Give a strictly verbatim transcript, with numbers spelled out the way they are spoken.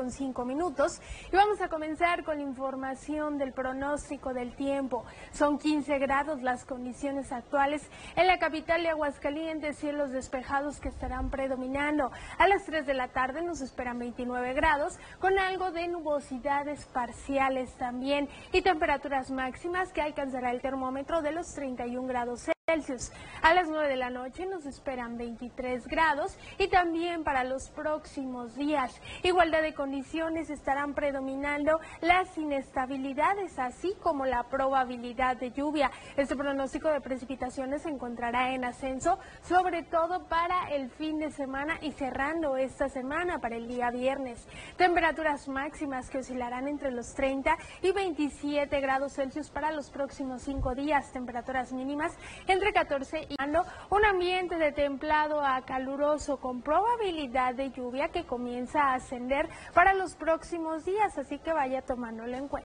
con cinco minutos y vamos a comenzar con la información del pronóstico del tiempo. Son quince grados las condiciones actuales en la capital de Aguascalientes, cielos despejados que estarán predominando. A las tres de la tarde nos esperan veintinueve grados con algo de nubosidades parciales también y temperaturas máximas que alcanzará el termómetro de los treinta y un grados Celsius. A las nueve de la noche nos esperan veintitrés grados y también para los próximos días. Igualdad de condiciones estarán predominando las inestabilidades, así como la probabilidad de lluvia. Este pronóstico de precipitaciones se encontrará en ascenso, sobre todo para el fin de semana y cerrando esta semana para el día viernes. Temperaturas máximas que oscilarán entre los treinta y veintisiete grados Celsius para los próximos cinco días. Temperaturas mínimas entre catorce y un ambiente de templado a caluroso con probabilidad de lluvia que comienza a ascender para los próximos días, así que vaya tomándolo en cuenta.